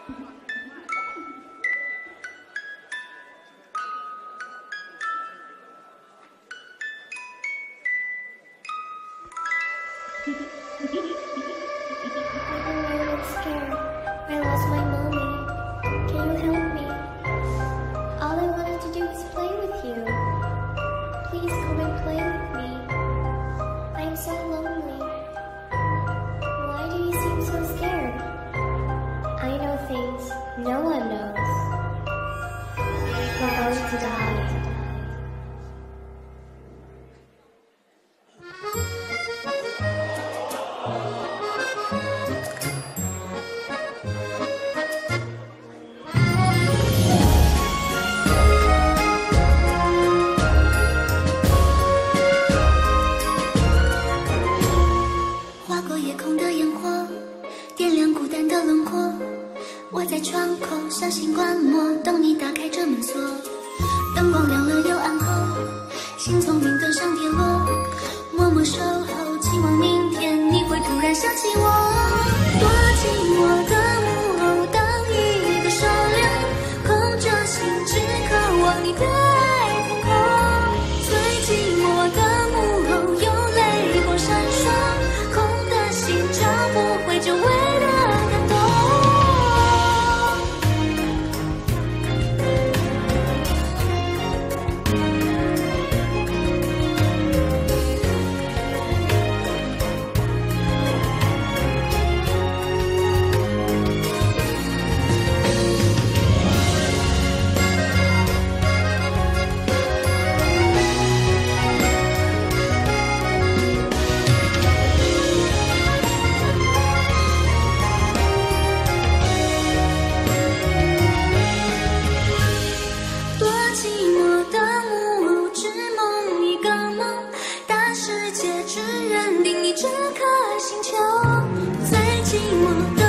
I lost my mommy. Can you help me? All I wanted to do is play with you. Please come and play with me. I'm so lonely. Why do you seem so scared? I know things no one knows. We're going to die. 我在窗口小心观摩，等你打开这门锁。灯光亮了又暗后，心从云端上跌落。默默守候，期望明天你会突然想起我。多寂寞的木偶，当一个手链空着心，只渴望你的爱天空。最寂寞的木偶，有泪光闪烁，空的心找不回久违的感动。只认定你这颗星球，最寂寞的